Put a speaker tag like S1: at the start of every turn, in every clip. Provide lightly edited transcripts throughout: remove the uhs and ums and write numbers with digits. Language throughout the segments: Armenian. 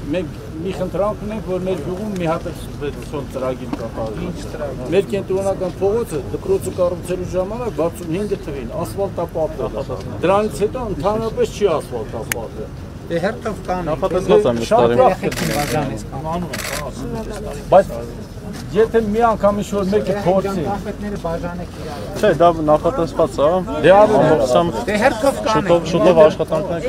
S1: մենք մի խնդրանք ունենք, որ մեր գյուղում մի հատ պետություն ծրագիր կատարվի։ Մեր կենտրոնական փողոցը դպրոցը կառուցելու ժամանակ 65 թվին ասֆալտապատ է։ Դրանից հետո ընդհանրապես չի ասֆալտապատվել։
S2: Դե հերթով կան
S3: Նախատեսված եմ
S1: Բայց եթե մի անգամ ինչ-որ մեկը փորձի
S3: Չէ, դա նախատեսված է
S2: Դե հերթով կան
S3: Շուտով աշխատանքներ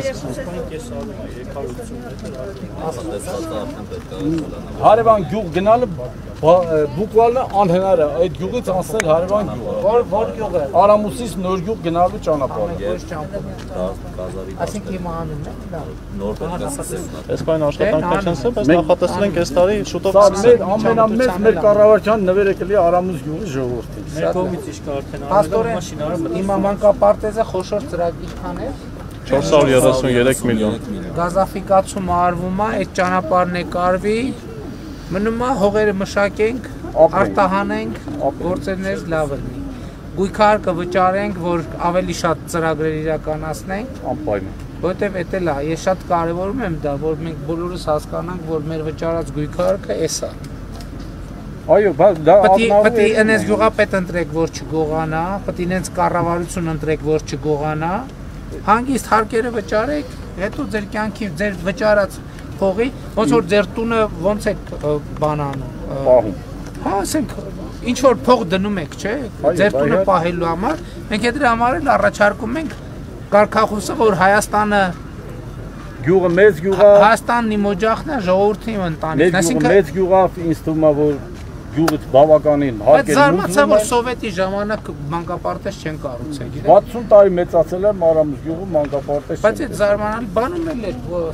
S1: Հարևան գյուղ գնալը բուկվալը անհնար է, այդ գյուղից անցնել հարևան գյուղ։
S2: Որ գյուղը։
S1: Արամուսից նոր գյուղ գնալու ճանապարհը։
S2: Այսինքն հիմա անում եք դա։
S3: Այս բան աշխատանքներ չեն սա, բայց նախատեսել ենք այս տարի շուտով
S1: Մեր ամենամեծ մեր կառավարության նվերը կլի Արամուս գյուղի ժողովրդին։
S4: Մեր կողմից իշք արդեն
S2: Աստորեն հիմա մանկապարտեզը խոշոր ծրագիր քաներ
S3: 433 միլիոն
S2: Գազաֆիկացում արվում է, այդ ճանապարհն է կարվի Մնում է հողերը մշակենք, արտահանենք, գործերներս լավ լինի Գույքարկը վճարենք, որ ավելի շատ ծրագրեր իրականացնենք
S1: Անպայման
S2: Որտեւ էդ էլ է, ես շատ կարևորում եմ դա, որ մենք բոլորս հասկանանք, որ մեր վճարած գույքարկը էս է
S1: Այո, դա
S2: Պետք է այնպես գյուղապետ ընտրեք, որ չգողանա, պետք է այնպես կառավարություն ընտրեք, որ չգողանա Հանգիստ հարկերը վճարեք, հետո ձեր կյանքի, ձեր վճարած փողի, ոնց որ ձեր տունը ոնց է բանանում
S1: պահում
S2: Հա, ասենք, ինչ որ փող դնում եք, չէ, ձեր տունը պահելու համար, մենք դրա համար էլ առաջարկում ենք կարգախոսը, որ Հայաստանը
S1: Գյուղը մեծ գյուղա
S2: Հայաստանն իմ օջախն է, ժողովրդի ընտանիքն,
S1: այսինքն մեծ գյուղա ինձ թվում է, որ գյուղը բավականին
S2: Բայց զարմացա, որ սովետի ժամանակ մանկապարտեզ չեն կառուցել
S1: 60 տարի մեծացել եմ Արամուս գյուղում մանկապարտեզ
S2: Բայց այդ զարմանալի բանում էլ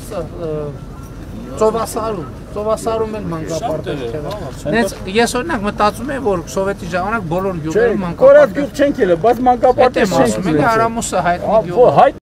S2: Ծովասարում էլ մանկապարտեզ չէ Ես օրինակ մտածում եմ, որ սովետի ժամանակ բոլոր գյուղերում
S1: Կորած գյուղ չենք ելը, բայց մանկապարտեզ չենք
S2: Մենք Արամուսը հայտնի գյուղ